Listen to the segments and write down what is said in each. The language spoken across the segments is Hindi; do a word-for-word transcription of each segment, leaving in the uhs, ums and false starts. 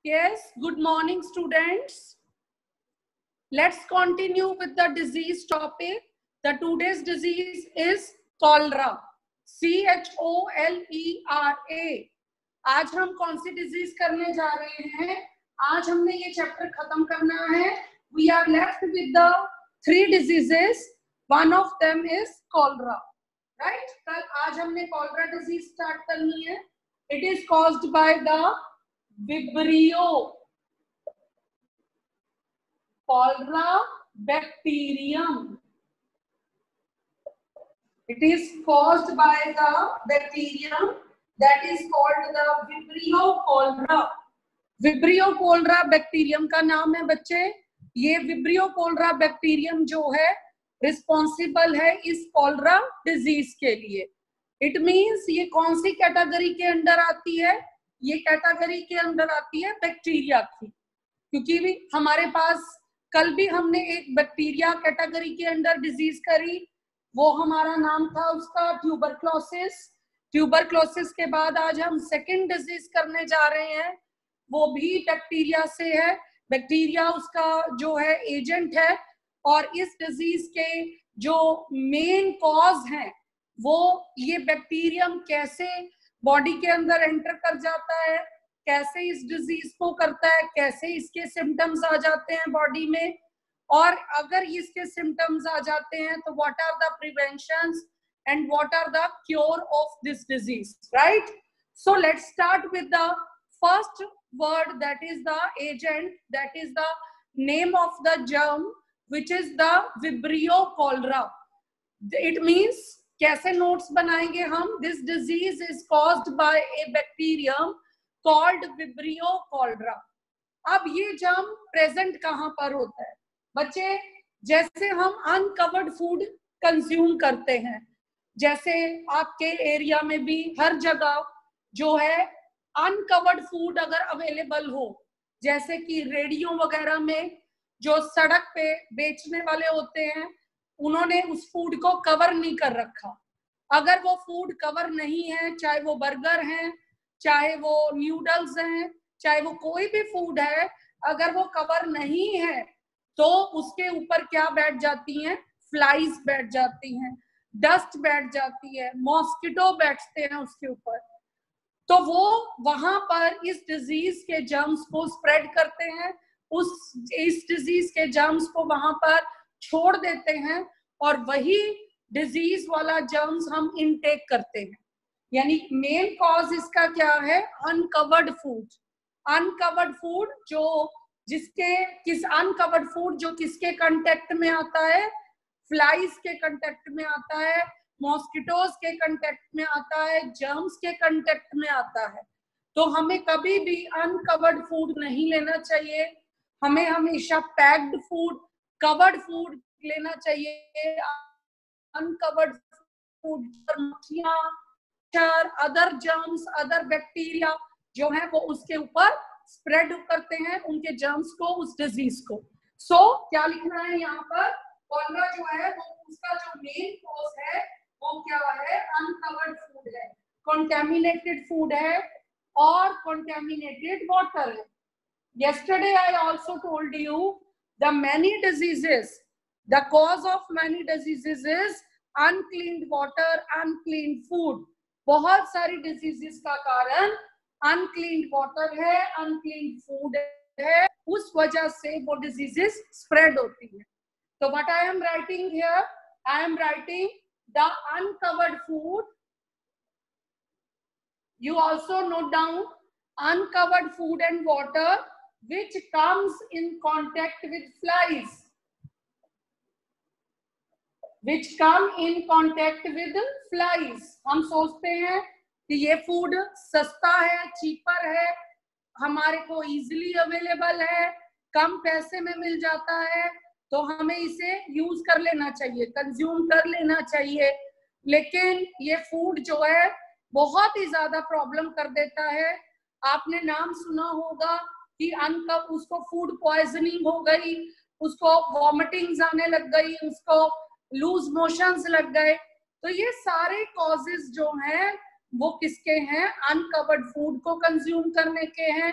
Yes, good morning students. Let's continue with the disease topic. The today's disease is cholera. C H O L E R A. आज हम कौन सी डिजीज करने जा रहे हैं? आज हमने ये चैप्टर खत्म करना है. We are left with the three diseases. One of them is cholera. Right? कल आज हमने cholera disease start करनी है. It is caused by the Vibrio cholera bacterium. It is caused by the bacterium that is called the Vibrio cholera. Vibrio cholera bacterium का नाम है बच्चे. ये Vibrio cholera bacterium जो है रिस्पॉन्सिबल है इस कॉलरा डिजीज के लिए. इट मीन्स ये कौन सी कैटेगरी के अंदर आती है? ये कैटेगरी के अंदर आती है बैक्टीरिया की, क्योंकि भी हमारे पास कल भी हमने एक बैक्टीरिया कैटेगरी के अंदर डिजीज करी. वो हमारा नाम था उसका ट्यूबरक्लोसिस. ट्यूबरक्लोसिस के बाद आज हम सेकंड डिजीज करने जा रहे हैं. वो भी बैक्टीरिया से है. बैक्टीरिया उसका जो है एजेंट है. और इस डिजीज के जो मेन कॉज हैं वो ये बैक्टीरियम कैसे बॉडी के अंदर एंटर कर जाता है, कैसे इस डिजीज को करता है, कैसे इसके सिम्टम्स आ जाते हैं बॉडी में, और अगर इसके सिम्टम्स आ जाते हैं तो what are the preventions and what are the cure of this disease. Right? So let's start with the first word that is the agent, that is the name of the germ which is the Vibrio cholera. It means कैसे नोट्स बनाएंगे हम? This disease is caused by a bacterium called Vibrio cholera. अब ये जर्म प्रेजेंट कहाँ पर होता है बच्चे? जैसे हम अनकवर्ड फूड कंज्यूम करते हैं, जैसे आपके एरिया में भी हर जगह जो है अनकवर्ड फूड अगर अवेलेबल हो, जैसे कि रेडियो वगैरह में जो सड़क पे बेचने वाले होते हैं उन्होंने उस फूड को कवर नहीं कर रखा. अगर वो फूड कवर नहीं है, चाहे वो बर्गर है, चाहे वो न्यूडल्स हैं, चाहे वो कोई भी फूड है, अगर वो कवर नहीं है तो उसके ऊपर क्या बैठ जाती हैं? फ्लाइज बैठ जाती हैं, डस्ट बैठ जाती है, मॉस्किटो बैठते हैं उसके ऊपर. तो वो वहां पर इस डिजीज के जर्म्स को स्प्रेड करते हैं, उस इस डिजीज के जर्म्स को वहां पर छोड़ देते हैं और वही डिजीज वाला जर्म्स हम इनटेक करते हैं. यानी मेन कॉज इसका क्या है? Uncovered food. अनकवर्ड फूड जो जिसके किस अनकवर्ड फूड जो किसके कांटेक्ट में आता है? फ्लाइज के कांटेक्ट में आता है, मॉस्किटोज के कांटेक्ट में आता है, जर्म्स के कांटेक्ट में आता है. तो हमें कभी भी अनकवर्ड फूड नहीं लेना चाहिए. हमें हमेशा पैक्ड फूड, कवर्ड फूड लेना चाहिए. अनकवर्ड फूड मक्खियां, अदर जर्म्स, अदर बैक्टीरिया जो है वो उसके ऊपर स्प्रेड करते हैं उनके जर्म्स को, उस डिजीज को. सो so, क्या लिखना है यहाँ पर? कॉलरा जो है वो उसका जो मेन कॉज है वो क्या है? अनकवर्ड फूड है, कंटामिनेटेड फूड है और कंटामिनेटेड वाटर है. Yesterday I also told you the many diseases, the cause of many diseases is unclean water, unclean food. बहुत सारी diseases का कारण unclean water है, unclean food है, उस वजह से वो diseases spread होती है. So what I am writing here, I am writing the uncovered food. You also note down uncovered food and water which comes in contact with flies, which come in contact with flies. हम सोचते हैं कि ये फूड सस्ता है, चीपर है, हमारे को इजीली अवेलेबल है, कम पैसे में मिल जाता है, तो हमें इसे यूज कर लेना चाहिए, कंज्यूम कर लेना चाहिए. लेकिन ये फूड जो है बहुत ही ज्यादा प्रॉब्लम कर देता है. आपने नाम सुना होगा कि अनकव उसको फूड पॉइजनिंग हो गई, उसको वॉमिटिंग्स आने लग गई, उसको लूज मोशंस लग गए. तो ये सारे कॉजेस जो हैं वो किसके हैं? अनकवर्ड फूड को कंज्यूम करने के हैं.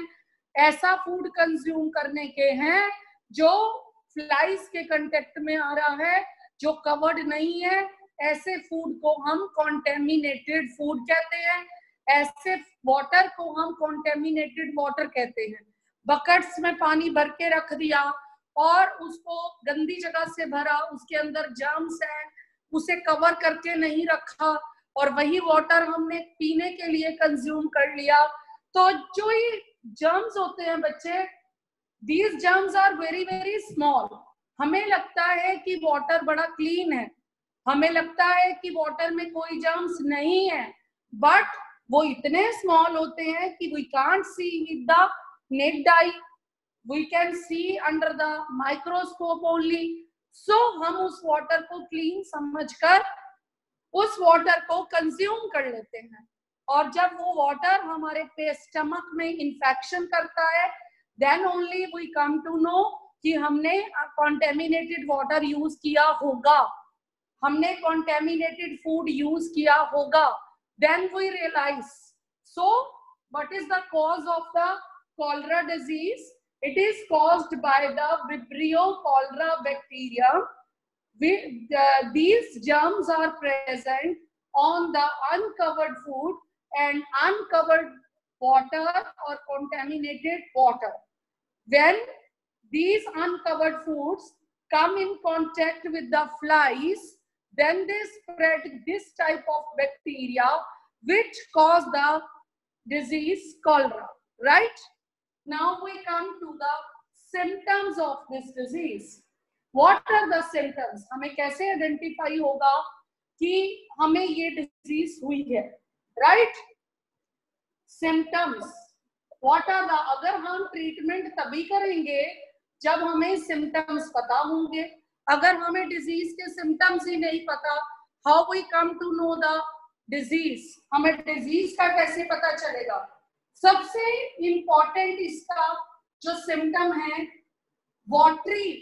ऐसा फूड कंज्यूम करने के हैं जो फ्लाइज के कांटेक्ट में आ रहा है, जो कवर्ड नहीं है। ऐसे फूड को हम कॉन्टेमिनेटेड फूड कहते हैं, ऐसे वाटर को हम कॉन्टेमिनेटेड वाटर कहते हैं। बकेट्स में पानी भर के रख दिया और उसको गंदी जगह से भरा, उसके अंदर जर्म्स है, उसे कवर करके नहीं रखा और वही वाटर हमने पीने के लिए कंज्यूम कर लिया। तो जो ये जर्म्स होते हैं बच्चे, these germs are very very small. हमें लगता है कि वाटर बड़ा क्लीन है, हमें लगता है कि वाटर में कोई जर्म्स नहीं है, बट वो इतने स्मॉल होते हैं कि we can't see with the naked eye, we can see under the microscope only. So हम उस वाटर को क्लीन समझकर उस वाटर को कंज्यूम कर लेते हैं, और जब वो वाटर हमारे स्टमक में इंफेक्शन करता है, then only we come to know कि हमने कॉन्टेमिनेटेड वाटर यूज किया होगा, हमने कॉन्टेमिनेटेड फूड यूज किया होगा। Then we realise, so what is the cause of the cholera disease? It is caused by the Vibrio cholera bacteria. We, the, these germs are present on the uncovered food and uncovered water or contaminated water. When these uncovered foods come in contact with the flies, then they spread this type of bacteria which cause the disease cholera, right? Now we come to the symptoms of this disease. What are the symptoms? हमें कैसे आइडेंटिफाई होगा कि हमें ये डिजीज हुई है, right? Symptoms, what are the, अगर हम ट्रीटमेंट तभी करेंगे जब हमें सिम्टम्स पता होंगे। अगर हमें डिजीज के सिम्टम्स ही नहीं पता, how we come to know the disease? हमें डिजीज का कैसे पता चलेगा? सबसे इंपॉर्टेंट इसका जो सिम्टम है, watery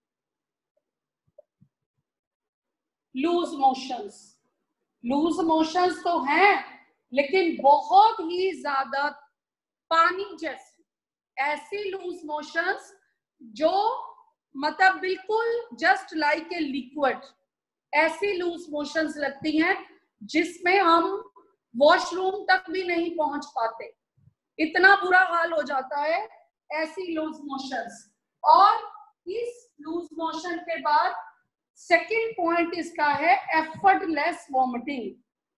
loose motions. Loose motions तो हैं, लेकिन बहुत ही ज्यादा पानी जैसी, ऐसी लूज मोशंस जो मतलब बिल्कुल जस्ट लाइक ए लिक्विड, ऐसी लूज मोशंस लगती हैं जिसमें हम वॉशरूम तक भी नहीं पहुंच पाते, इतना बुरा हाल हो जाता है ऐसी लूज मोशंस। और इस लूज मोशन के बाद सेकंड पॉइंट इसका है effortless vomiting.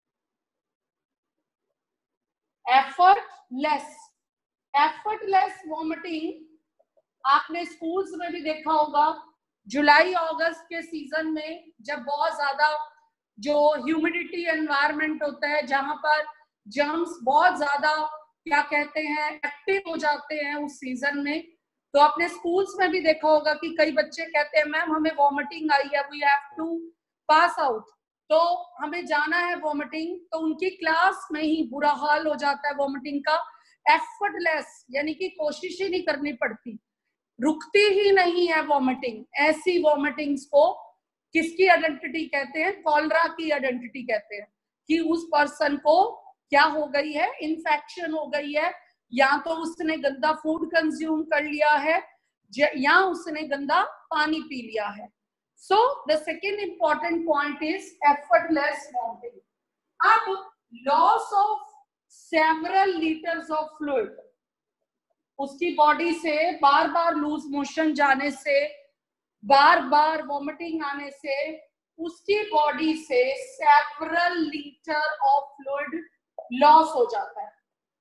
Effortless effortless vomiting आपने स्कूल्स में भी देखा होगा। जुलाई अगस्त के सीजन में जब बहुत ज्यादा जो ह्यूमिडिटी एनवायरनमेंट होता है, जहां पर जर्म्स बहुत ज्यादा क्या कहते हैं एक्टिव हो जाते हैं उस सीजन में, तो आपने स्कूल्स में भी देखा होगा कि कई बच्चे कहते हैं मैम हमें वॉमिटिंग आई है, we have to pass out, तो हमें जाना है वॉमिटिंग, तो उनकी क्लास में ही बुरा हाल हो जाता है वॉमिटिंग का। एफर्टलेस यानी कि कोशिश ही नहीं करनी पड़ती, रुकती ही नहीं है वॉमिटिंग। ऐसी वॉमिटिंग्स को किसकी आइडेंटिटी कहते हैं? कॉलरा की आइडेंटिटी कहते हैं कि उस पर्सन को क्या हो गई है, इन्फेक्शन हो गई है, या तो उसने गंदा फूड कंज्यूम कर लिया है या उसने गंदा पानी पी लिया है। So the second important point is effortless vomiting. अब loss of several litres of fluid, उसकी बॉडी से बार बार लूज मोशन जाने से, बार बार वॉमिटिंग आने से, उसकी बॉडी से several litre of fluid loss हो जाता है।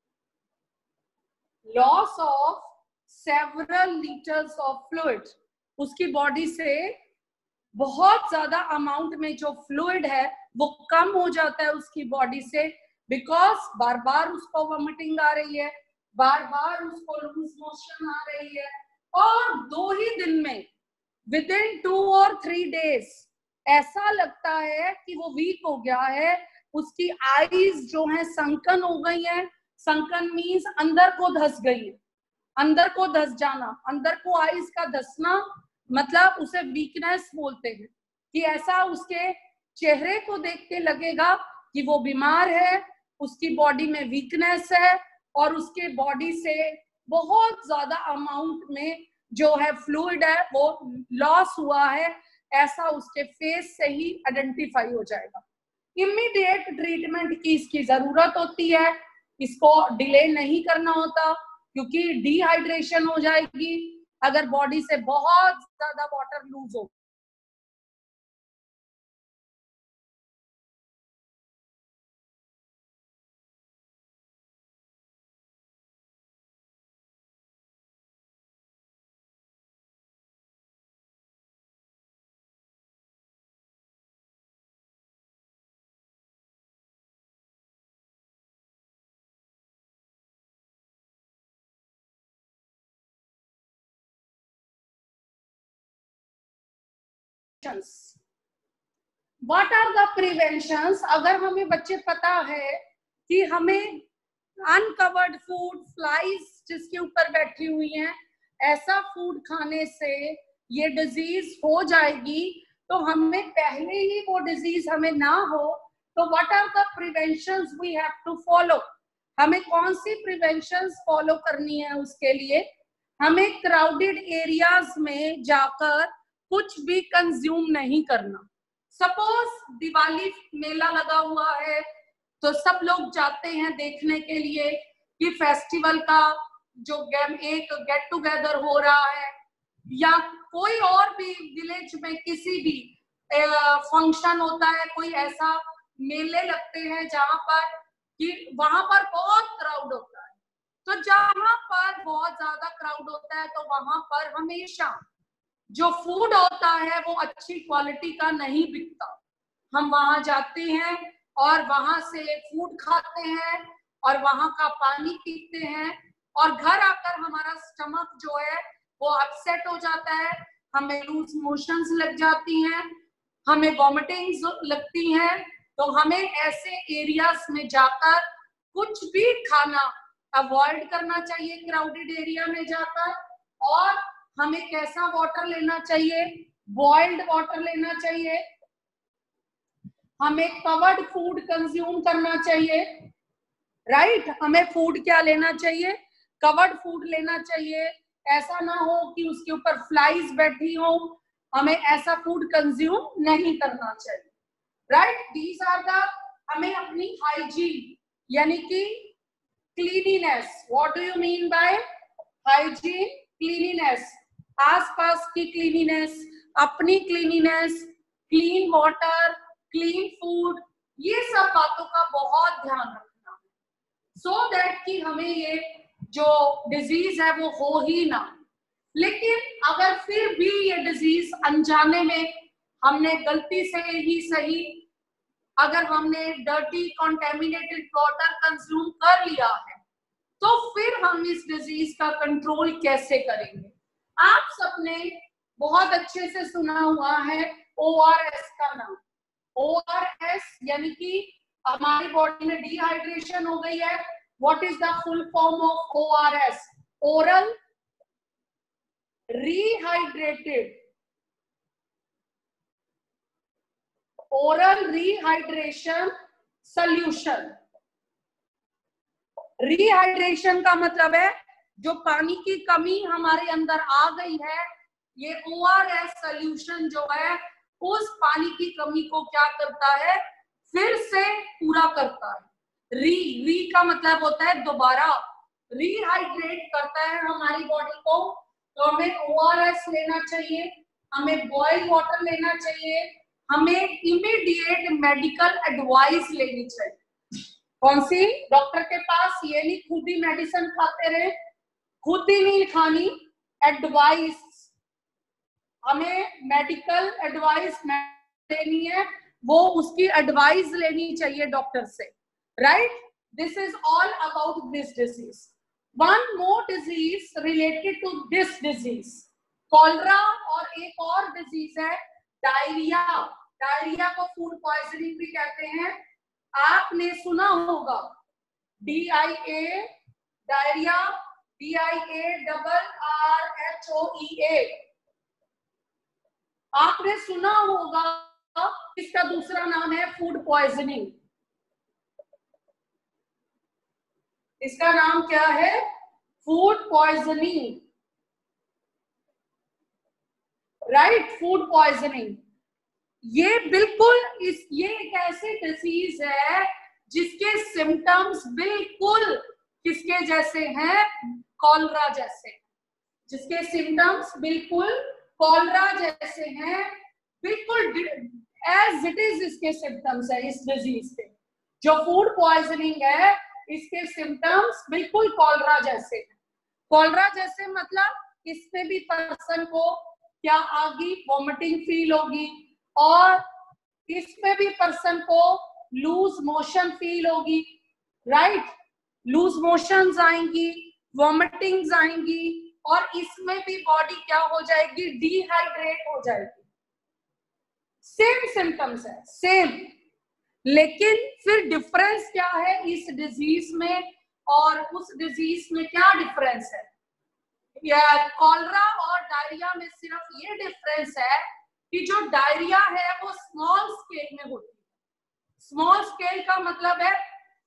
Loss of several litres of fluid, उसकी बॉडी से बहुत ज्यादा अमाउंट में जो फ्लूइड है वो कम हो जाता है उसकी बॉडी से, बिकॉज बार बार उसको वॉमिटिंग आ रही है, बार बार उसको लूज मोशन आ रही है, और दो ही दिन में विद इन टू और थ्री डेज ऐसा लगता है कि वो वीक हो गया है, उसकी आईज जो है संकन हो गई है। संकन मीन्स अंदर को धस गई है, अंदर को धस जाना, अंदर को आईज का धसना मतलब उसे वीकनेस बोलते हैं, कि ऐसा उसके चेहरे को देख के लगेगा कि वो बीमार है, उसकी बॉडी में वीकनेस है और उसके बॉडी से बहुत ज्यादा अमाउंट में जो है फ्लूइड है वो लॉस हुआ है, ऐसा उसके फेस से ही आइडेंटिफाई हो जाएगा। इमीडिएट ट्रीटमेंट की इसकी जरूरत होती है, इसको डिले नहीं करना होता क्योंकि डिहाइड्रेशन हो जाएगी अगर बॉडी से बहुत ज्यादा वाटर लूज हो। What are the preventions? अगर हमें बच्चे पता है कि हमें अनकवर्ड फूड, फ्लाइज जिसके ऊपर बैठी हुई हैं, ऐसा फूड खाने से ये डिजीज हो जाएगी, तो हमें पहले ही वो डिजीज हमें ना हो, तो what are the preventions we have to follow? हमें कौन सी प्रिवेंशंस फॉलो करनी है? उसके लिए हमें क्राउडेड एरियाज में जाकर कुछ भी कंज्यूम नहीं करना। सपोज दिवाली मेला लगा हुआ है तो सब लोग जाते हैं देखने के लिए कि फेस्टिवल का जो गेम एक गेट टुगेदर हो रहा है, या कोई और भी विलेज में किसी भी फंक्शन होता है, कोई ऐसा मेले लगते हैं जहां पर कि वहां पर बहुत क्राउड होता है। तो जहां पर बहुत ज्यादा क्राउड होता है तो वहां पर हमेशा जो फूड होता है वो अच्छी क्वालिटी का नहीं बिकता। हम वहां जाते हैं और वहां से फूड खाते हैं और वहां का पानी पीते हैं और घर आकर हमारा स्टमक जो है वो अपसेट हो जाता है, हमें लूज मोशंस लग जाती हैं, हमें वॉमिटिंग्स लगती हैं। तो हमें ऐसे एरियाज में जाकर कुछ भी खाना अवॉइड करना चाहिए क्राउडेड एरिया में जाकर। और हमें कैसा वाटर लेना चाहिए? बॉइल्ड वाटर लेना चाहिए। हमें कवर्ड फूड कंज्यूम करना चाहिए, राइट right? हमें फूड क्या लेना चाहिए? कवर्ड फूड लेना चाहिए। ऐसा ना हो कि उसके ऊपर फ्लाइज बैठी हो, हमें ऐसा फूड कंज्यूम नहीं करना चाहिए, राइट। दीज आर द, हमें अपनी हाइजीन यानी कि cleanliness, what do you mean by hygiene? Cleanliness, आसपास की क्लीनिनेस, अपनी cleanliness, clean water, clean food, ये सब बातों का बहुत ध्यान रखना है, सो दैट कि हमें ये जो डिजीज है वो हो ही ना। लेकिन अगर फिर भी ये डिजीज अनजाने में हमने गलती से ही सही, अगर हमने डर्टी कॉन्टेमिनेटेड वाटर कंज्यूम कर लिया है, तो फिर हम इस डिजीज का कंट्रोल कैसे करेंगे? आप सबने बहुत अच्छे से सुना हुआ है ओ आर एस का नाम। ओ आर एस यानी कि हमारी बॉडी में डिहाइड्रेशन हो गई है, what is the full form of O R S? Oral rehydrated, oral rehydration solution. Rehydration का मतलब है जो पानी की कमी हमारे अंदर आ गई है, ये ओ आर एस सॉल्यूशन जो है उस पानी की कमी को क्या करता है? फिर से पूरा करता है। री री का मतलब होता है दोबारा, रिहाइड्रेट करता है हमारी बॉडी को। तो हमें ओ आर एस लेना चाहिए, हमें बॉइल वाटर लेना चाहिए, हमें इमीडिएट मेडिकल एडवाइस लेनी चाहिए। कौन सी? डॉक्टर के पास ये नहीं खुद ही मेडिसिन खाते रहे, खुद ही नहीं खानी, एडवाइस, हमें मेडिकल एडवाइस लेनी है, वो उसकी एडवाइस लेनी चाहिए डॉक्टर से, right. This is all about this disease. One more disease related to this disease, cholera, और एक और डिजीज है डायरिया। डायरिया को फूड पॉइजनिंग भी कहते हैं, आपने सुना होगा D I A, diarrhoea, D I A double R H O E A, आपने सुना होगा। इसका दूसरा नाम है फूड पॉइजनिंग। इसका नाम क्या है? Food poisoning, right, food poisoning. ये बिल्कुल इस ये एक ऐसी डिजीज है जिसके सिम्टम्स बिल्कुल किसके जैसे हैं, कॉलरा जैसे, जिसके सिम्टम्स बिल्कुल कॉलरा जैसे हैं, बिल्कुल एज इट इज इसके सिम्टम्स है इस डिजीज के। जो फूड पॉइजनिंग है इसके सिम्टम्स बिल्कुल कॉलरा जैसे हैं। कॉलरा जैसे मतलब इसमें भी पर्सन को क्या आगी, वॉमिटिंग फील होगी, और इसमें भी पर्सन को लूज मोशन फील होगी, राइट, लूज मोशंस आएंगी, वॉमिटिंग्स आएंगी, और इसमें भी बॉडी क्या हो जाएगी, डिहाइड्रेट हो जाएगी। सेम सिम्टम्स है, सेम, लेकिन फिर डिफरेंस क्या है इस डिजीज में और उस डिजीज में, क्या डिफरेंस है? कॉलरा और डायरिया में सिर्फ ये डिफरेंस है कि जो डायरिया है वो स्मॉल स्केल में होती है। स्मॉल स्केल का मतलब है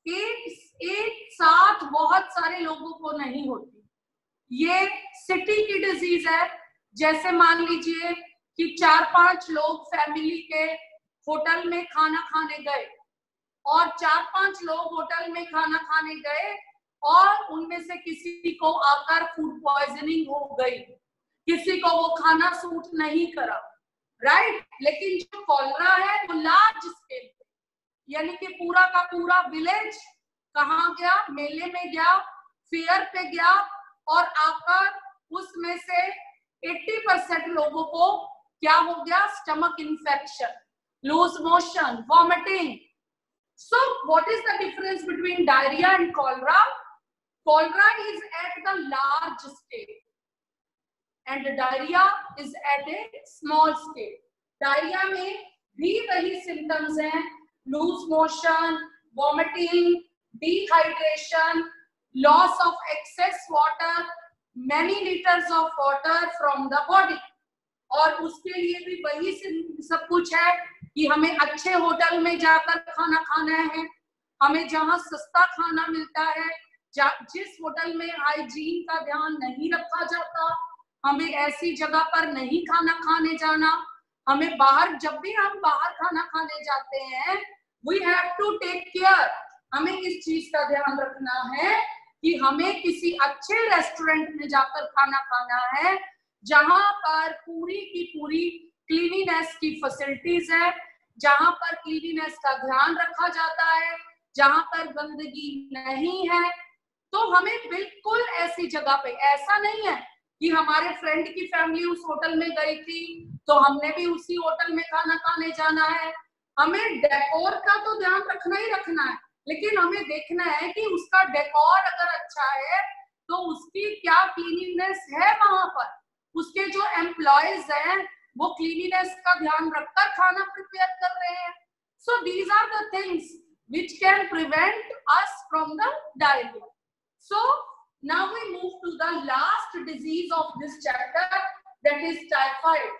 एक एक साथ बहुत सारे लोगों को नहीं होती। ये सिटी की डिजीज है, जैसे मान लीजिए कि चार पांच लोग फैमिली के होटल में खाना खाने गए, और चार पांच लोग होटल में खाना खाने गए और उनमें से किसी को आकर फूड पॉइजनिंग हो गई, किसी को वो खाना सूट नहीं करा, राइट। लेकिन जो कॉलरा है वो लार्ज स्केल पे, यानी कि पूरा का पूरा विलेज कहाँ गया, मेले में गया, फेयर पे गया, और आकर उसमें से अस्सी परसेंट लोगों को क्या हो गया, stomach infection, loose motion, vomiting. So what is the difference between diarrhea and cholera? Cholera is at the large scale and diarrhea is at a small scale. Diarrhea में भी वही symptoms हैं, loose motion, vomiting, dehydration, loss of excess water, many liters of water from the body. और उसके लिए भी वही सब कुछ है कि हमें अच्छे होटल में जाकर खाना खाना है, हमें जहां सस्ता खाना मिलता है, जिस होटल में हाइजीन का ध्यान नहीं रखा जाता, हमें ऐसी जगह पर नहीं खाना खाने जाना। हमें बाहर, जब भी हम बाहर खाना खाने जाते हैं, we have to take care, हमें इस चीज का ध्यान रखना है कि हमें किसी अच्छे रेस्टोरेंट में जाकर खाना खाना है जहां पर पूरी की पूरी क्लीनिनेस की फैसिलिटीज है, जहां पर क्लीनिनेस का ध्यान रखा जाता है, जहां पर गंदगी नहीं है। तो हमें बिल्कुल ऐसी जगह पे, ऐसा नहीं है कि हमारे फ्रेंड की फैमिली उस होटल में गई थी तो हमने भी उसी होटल में खाना खाने जाना है। हमें डेकोर का तो ध्यान रखना ही रखना है, लेकिन हमें देखना है कि उसका डेकोर अगर अच्छा है तो उसकी क्या क्लीनिनेस है, वहां पर उसके जो एम्प्लॉयज हैं वो क्लीनिनेस का ध्यान रखकर खाना प्रिपेयर कर रहे हैं। So these are the things which can prevent us from the diarrhea. So now we move to the last disease of this chapter, that is typhoid.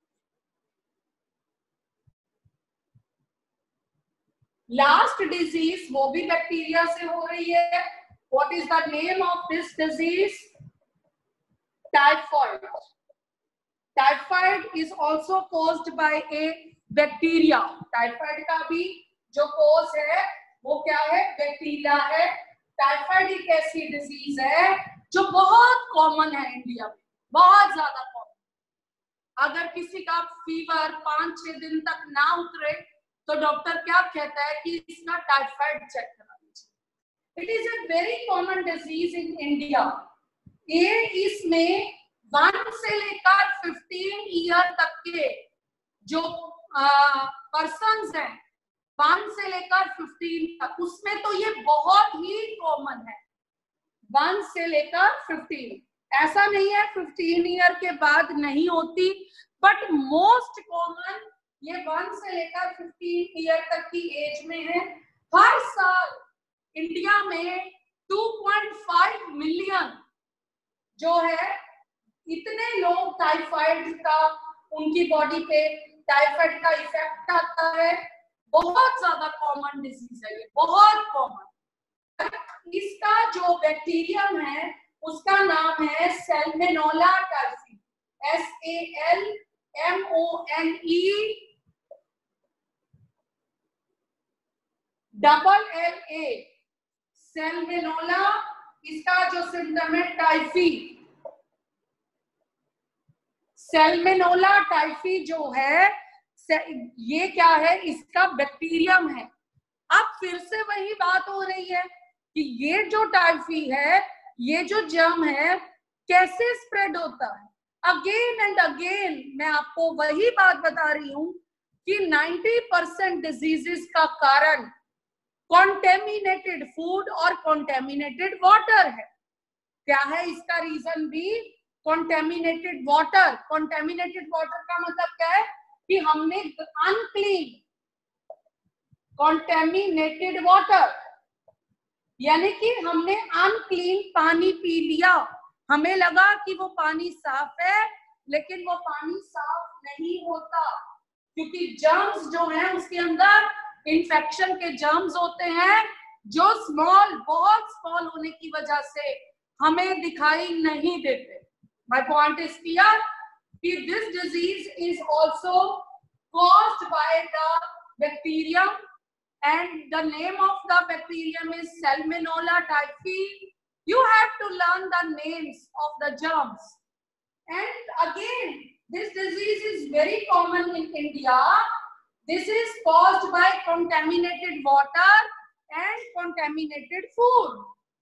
Last disease वो भी बैक्टीरिया से हो रही है। What is the name of this disease? Typhoid. Typhoid is also caused by a bacteria. Typhoid का भी जो कोज है वो क्या है, बैक्टीरिया है। टाइफाइड एक ऐसी डिजीज है जो बहुत कॉमन है इंडिया में, बहुत ज्यादा कॉमन। अगर किसी का फीवर पांच छह दिन तक ना उतरे तो डॉक्टर क्या कहता है कि इसका टाइफाइड चेक करा लीजिए। It is a very common disease in India. ये इसमें वन से लेकर फिफ्टीन ईयर तक के जो पर्सन्स हैं, वन से लेकर फिफ्टीन तक, उसमें तो ये बहुत ही कॉमन है। वन से लेकर फिफ्टीन, ऐसा नहीं है फिफ्टीन ईयर के बाद नहीं होती, बट मोस्ट कॉमन ये वन से लेकर फिफ्टीन ईयर तक की एज में है। हर साल इंडिया में टू पॉइंट फाइव मिलियन जो है, इतने लोग टाइफाइड का, उनकी बॉडी पे टाइफाइड का इफेक्ट आता है। बहुत ज्यादा कॉमन डिजीज है ये, बहुत कॉमन। इसका जो बैक्टीरियम है उसका नाम है salmonella typhi, S A L M O N E double L A, salmonella. इसका जो सिम्टम है टाइफी, सैल्मोनेला टाइफी जो है ये क्या है, इसका बैक्टीरियम है। अब फिर से वही बात हो रही है कि ये जो टाइफी है, ये जो जर्म है कैसे स्प्रेड होता है। अगेन एंड अगेन मैं आपको वही बात बता रही हूं कि नब्बे परसेंट डिजीजेस का कारण कॉन्टेमिनेटेड फूड और कॉन्टेमिनेटेड वाटर है। क्या है इसका रीजन भी? Contaminated water. कॉन्टेमिनेटेड वाटर का मतलब क्या है कि हमने अनक्लीन, कॉन्टेमिनेटेड वाटर यानी कि हमने अनक्लीन पानी पी लिया। हमें लगा कि वो पानी साफ है, लेकिन वो पानी साफ नहीं होता, क्योंकि जर्म्स जो हैं उसके अंदर इन्फेक्शन के जर्म्स होते हैं, जो स्मॉल, बहुत स्मॉल होने की वजह से हमें दिखाई नहीं देते। My point is clear कि this disease is also caused by the bacterium, and the name of the bacterium is Salmonella typhi. You have to learn the names of the germs. And again, this disease is very common in India. This is caused by contaminated water and contaminated food.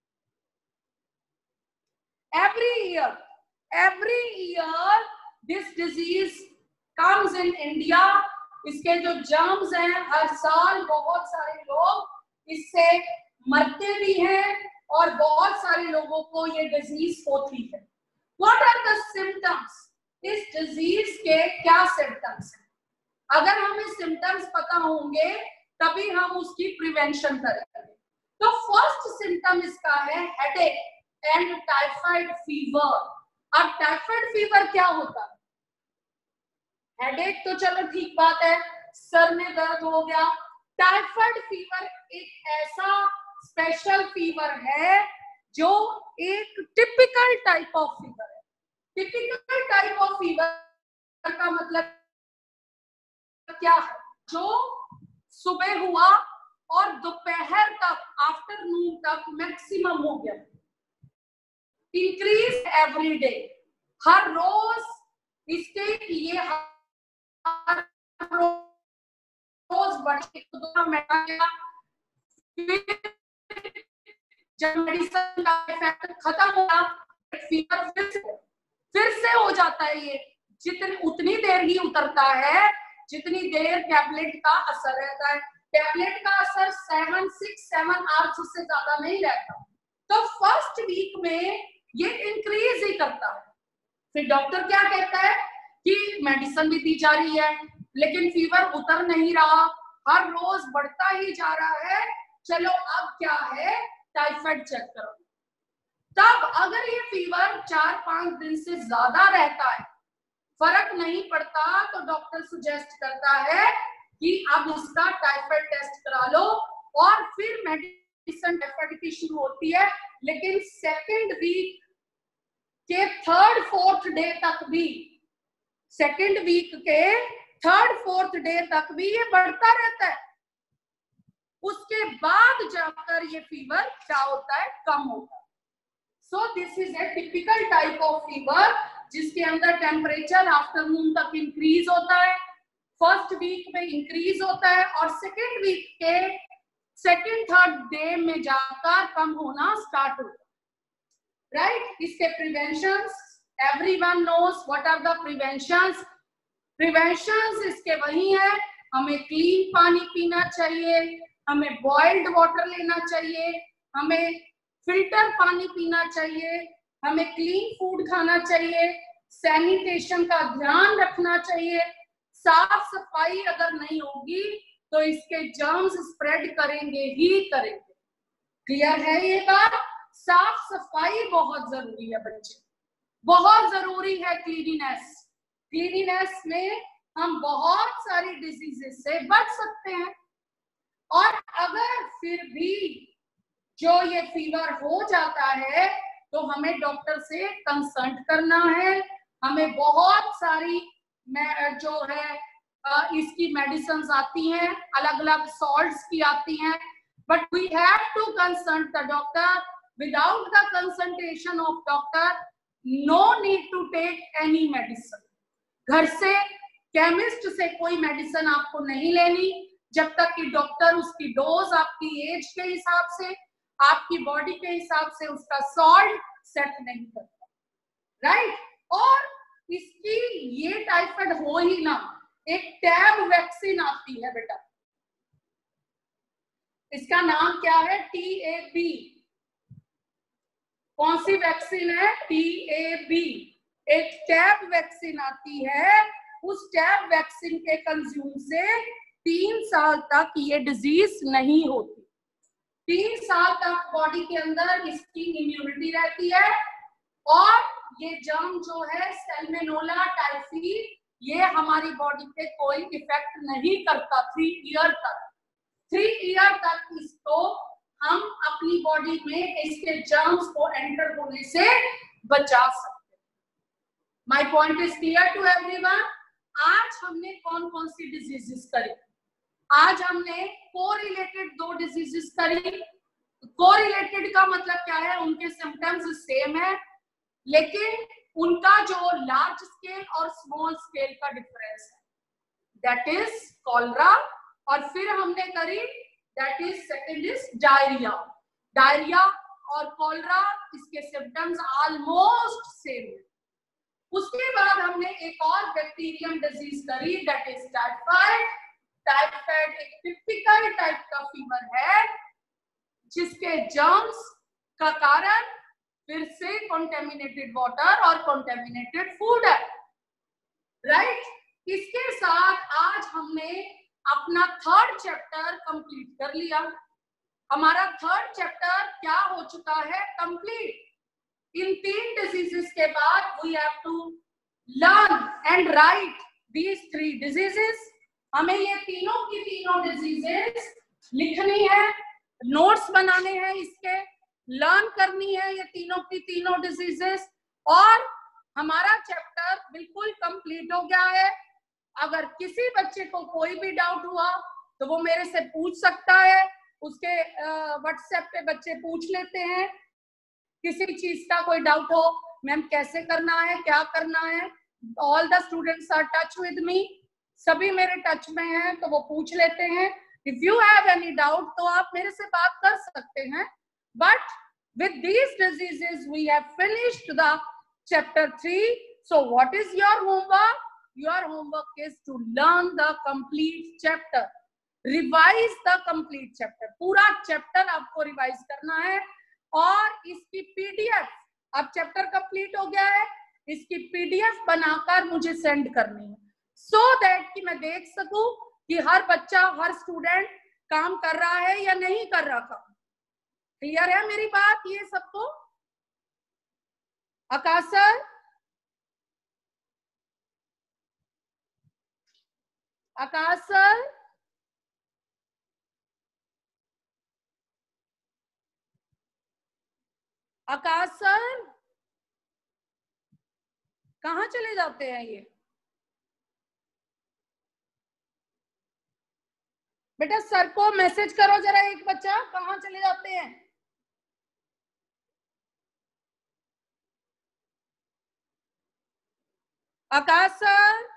Every year, every year this disease comes in India. इसके जो जर्म्स हैं, हर साल बहुत सारे लोग इससे मरते भी हैं और बहुत सारे लोगों को ये डिजीज होती है। What are the symptoms? इस डिजीज के क्या सिम्टम्स हैं? अगर हमें सिम्टम्स पता होंगे तभी हम उसकी प्रिवेंशन करेंगे। तो फर्स्ट सिम्टम इसका है हेडेक एंड टाइफाइड फीवर। अब टाइफाइड फीवर क्या होता है? हेडेक तो चलो ठीक बात है, सर में दर्द हो गया। टाइफाइड फीवर एक ऐसा स्पेशल फीवर है जो एक टिपिकल टाइप ऑफ फीवर है। टिपिकल टाइप ऑफ फीवर का मतलब क्या है? जो सुबह हुआ और दोपहर तक, आफ्टरनून तक मैक्सिमम हो गया, इंक्रीज एवरी डे, हर रोज इसके ये हर रोज बढ़े। जब मेडिसिन का इफेक्ट खत्म हुआ, फीवर फिर से फिर से हो जाता है। ये जितनी उतनी देर ही उतरता है जितनी देर टैबलेट का असर रहता है। टैबलेट का असर सेवन सिक्स सेवन आवर्स से ज्यादा नहीं रहता। तो फर्स्ट वीक में ये इंक्रीज ही करता है। फिर डॉक्टर क्या कहता है कि मेडिसिन भी दी जा रही है लेकिन फीवर उतर नहीं रहा, हर रोज बढ़ता ही जा रहा है। चलो अब क्या है, टाइफाइड चेक करो। तब अगर ये फीवर चार पांच दिन से ज्यादा रहता है, फर्क नहीं पड़ता, तो डॉक्टर सुजेस्ट करता है कि अब इसका टाइफाइड टेस्ट करा लो। और फिर मेडिसिन टाइफाइड की शुरू होती है, लेकिन सेकेंड वीक के थर्ड फोर्थ डे तक भी, सेकेंड वीक के थर्ड फोर्थ डे तक भी ये बढ़ता रहता है। उसके बाद जाकर ये फीवर क्या होता है, कम होता है। So this is a typical type of fever जिसके अंदर टेम्परेचर आफ्टरनून तक इंक्रीज होता है, फर्स्ट वीक में इंक्रीज होता है और सेकेंड वीक के सेकेंड थर्ड डे में जाकर कम होना स्टार्ट होता है। राइट? इसके preventions, everyone knows what are the preventions. Preventions इसके वही है, हमें क्लीन पानी पीना चाहिए, हमें बॉइल्ड वाटर लेना चाहिए, हमें फिल्टर पानी पीना चाहिए, हमें क्लीन फूड खाना चाहिए, सैनिटेशन का ध्यान रखना चाहिए। साफ सफाई अगर नहीं होगी तो इसके जर्म्स स्प्रेड करेंगे ही करेंगे। क्लियर है ये बात? साफ सफाई बहुत जरूरी है बच्चे, बहुत जरूरी है क्लीनिनेस। क्लीनिनेस में हम बहुत सारी डिजीजेस से बच सकते हैं। और अगर फिर भी जो ये फीवर हो जाता है तो हमें डॉक्टर से कंसल्ट करना है। हमें बहुत सारी जो है इसकी मेडिसिन आती हैं, अलग अलग सॉल्ट्स की आती हैं, but we have to consult the doctor. Without the consultation of doctor no need to take any medicine. घर से केमिस्ट से कोई मेडिसिन आपको नहीं लेनी जब तक कि डॉक्टर उसकी डोज आपकी एज के हिसाब से, आपकी बॉडी के हिसाब से उसका सॉल्ट सेट नहीं करता, राइट। और इसकी ये टाइफाइड हो ही ना, एक टैब वैक्सीन आती है बेटा, इसका नाम क्या है? T A B. कौन सी वैक्सीन है? T A B. एक टैब वैक्सीन आती है, उस टैब वैक्सीन के कंज्यूम से तीन साल तक ये डिजीज नहीं होती। तीन साल तक बॉडी के अंदर इसकी इम्यूनिटी रहती है और ये जर्म जो है सैल्मोनेला टाइफी, ये हमारी बॉडी पे कोई इफेक्ट नहीं करता थ्री ईयर तक। थ्री ईयर तक इसको हम अपनी बॉडी में इसके जर्म्स को एंटर होने से बचा सकते हैं। My point is clear to everyone. आज हमने कौन कौन सी डिजीजेस करी? आज हमने कोरिलेटेड दो डिजीजेस करी। कोरिलेटेड का मतलब क्या है? उनके सिम्टम्स सेम है, लेकिन उनका जो लार्ज स्केल और स्मॉल स्केल का डिफरेंस है, दैट इज कॉलरा। और फिर हमने करी that is second is diarrhoea. Diarrhoea और कॉलरा, इसके सिम्टम्स ऑलमोस्ट सेम है। उसके बाद हमने एक और बैक्टीरियम डिजीज करी, दैट इज टाइफाइड। टाइफाइड एक टिपिकल टाइप का फीवर है जिसके जर्म्स का कारण फिर से कॉन्टेमिनेटेड वाटर और कॉन्टेमिनेटेड फूड है, राइट। इसके साथ आज हमने अपना थर्ड चैप्टर कंप्लीट कर लिया। हमारा थर्ड चैप्टर क्या हो चुका है? कंप्लीट। इन तीन डिजीजेस के बाद we have to learn and write these three diseases. हमें ये तीनों की तीनों डिजीजेस लिखनी है, नोट्स बनाने हैं, इसके लर्न करनी है ये तीनों की तीनों डिजीजेस, और हमारा चैप्टर बिल्कुल कंप्लीट हो गया है। अगर किसी बच्चे को कोई भी डाउट हुआ तो वो मेरे से पूछ सकता है। उसके व्हाट्सएप पे बच्चे पूछ लेते हैं, किसी चीज का कोई डाउट हो, मैम कैसे करना है, क्या करना है। All the students are touch with me, सभी मेरे टच में हैं, तो वो पूछ लेते हैं। If you have any doubt तो आप मेरे से बात कर सकते हैं। But with these diseases we have finished the chapter three. So what is your homework? Your homework is to learn the complete chapter, revise the complete chapter. पूरा चैप्टर आपको रिवाइज करना है और इसकी पीडीएफ, अब चैप्टर कंप्लीट हो गया है, इसकी पीडीएफ बनाकर मुझे सेंड करनी है, सो so दैट कि मैं देख सकूं कि हर बच्चा, हर स्टूडेंट काम कर रहा है या नहीं कर रहा काम। क्लियर है मेरी बात ये सबको? Akash sir, Akash sir, Akash sir कहाँ चले जाते हैं ये? बेटा सर को मैसेज करो जरा, एक बच्चा कहाँ चले जाते हैं? आकाश सर,